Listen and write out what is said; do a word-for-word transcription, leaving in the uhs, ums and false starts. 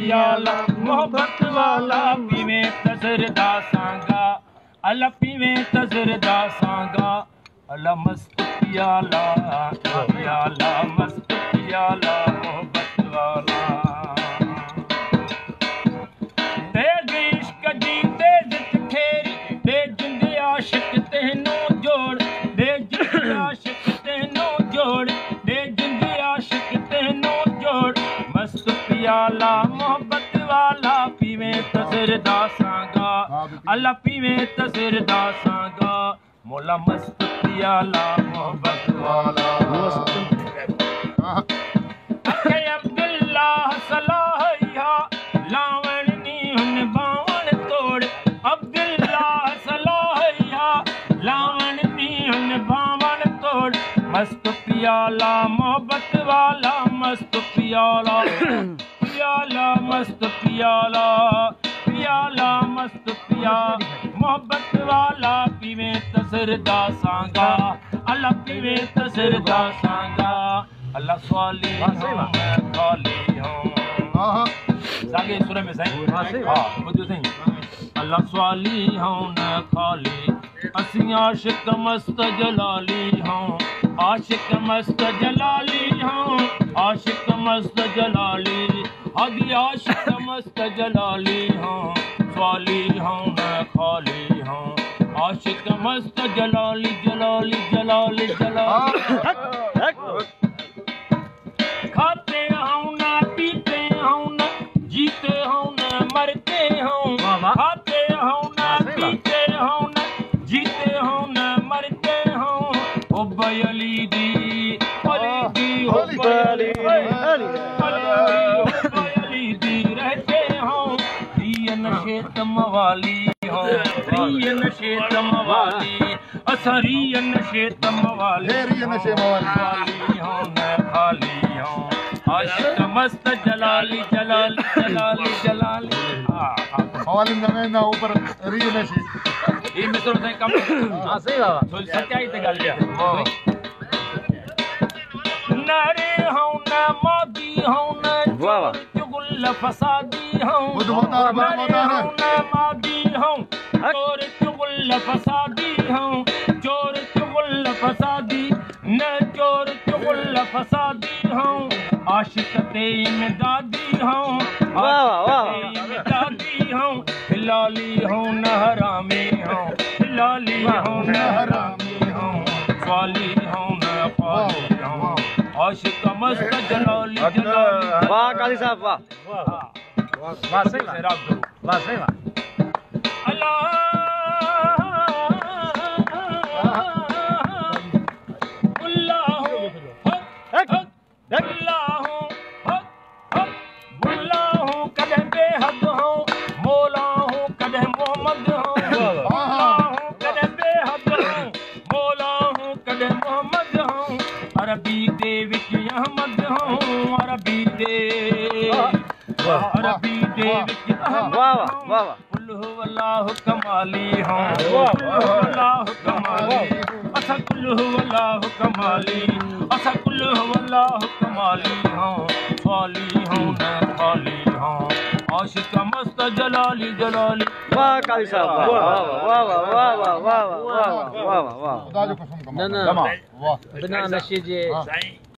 पियाला मोहब्बत वाला पीवे तजरदा सांगा अल्लाह पीवे तजरदा सांगा अल्लाह मस्त पियाला पियाला मस्त पियाला मोहब्बत वाला तेज इश्क दी तेज खेरी दे जिंदे आशिक तेनों जोड़ दे जिंदे आशिक तेनों जोड़ दे जिंदे आशिक तेनों जोड़ मस्त पियाला मोहब्बत वाला पीवे तजरदा सांगा अल्लाह पीवे तजरदा सांगा मौला मस्त पियाला मोहब्बत वाला अखे अब्दुल्ला सलाहिया लावण नी हुन बावण तोड़ अब्दुल्ला सलाहिया लावण नी हुन बावण तोड़ मस्त पियाला मोहब्बत वाला मस्त पियाला पियाला मस्त पियाला पियाला मस्त पियाला मोहब्बत वाला पीवे तजरदा सांगा अल्लाह पीवे तजरदा सांगा अल्लाह स्वाली हूँ मैं खाली हूँ सागे सुर में सही हाँ बुझो सही अल्लाह स्वाली हूँ न खाली असी आशिक मस्त जलाली हूँ आशिक मस्त जलाली हूँ आशिक मस्त जलाली आदि आशिक मस्त जलाली हूँ स्वाली हूँ न खाली हूँ आशिक मस्त जलाली जलाली जलाली जलाली खाते हूँ न पीते हूँ न जीते हूँ न मरते हूँ खाते हूँ न पीते हूँ न जीते हूँ न मरते हूँ ओ बयली दी अली दी ओ बयली बयली दी रहते हूँ प्रिय नशे तम वाली हूँ प्रिय नशे तम वाली असरिय नशे तम वाली वाली हूँ न खाली हूँ आशिक मस्त जलाली जलाली जलाली जलाली हवाले में ना ऊपर रियो नशे ये मिस्टर से कम हां सही बाबा तो सच्चाई से गल लिया नरे हूं न मादी हूं न वाह वाह चुगल फसादी हूं नरे हूं न मादी हूं चोर चुगल फसादी हूं चोर चुगल फसादी न चोर चुगल फसादी हूं आशिक ते इमदादी हूं वाह वाह इमदादी हूं हिलाली हूं न हरामी हूं हिलाली हूं न हरामी हूं स्वाली हूं न पाली हूं आशिक मस्त जलाली जलाली वाह काली साहब वाह वाह वाह सही बात वाह सही बात अल्लाह अरबी दे विच अहमद हूँ अरबी दे अरबी दे विच अहमद हूँ कुल हुवल्लाहु कमाली हूँ कुल हुवल्लाहु कमाली असा कुल हुवल्लाहु कमाली असा कुल हुवल्लाहु कमाली हूँ स्वाली हूँ न खाली हूँ आशिक मस्त जलाली जलाली वाह काली साहब वाह वाह वाह वाह वाह वाह वाह वाह वाह वाह खुदा जो कसम ना ना वाह बिना नशे जे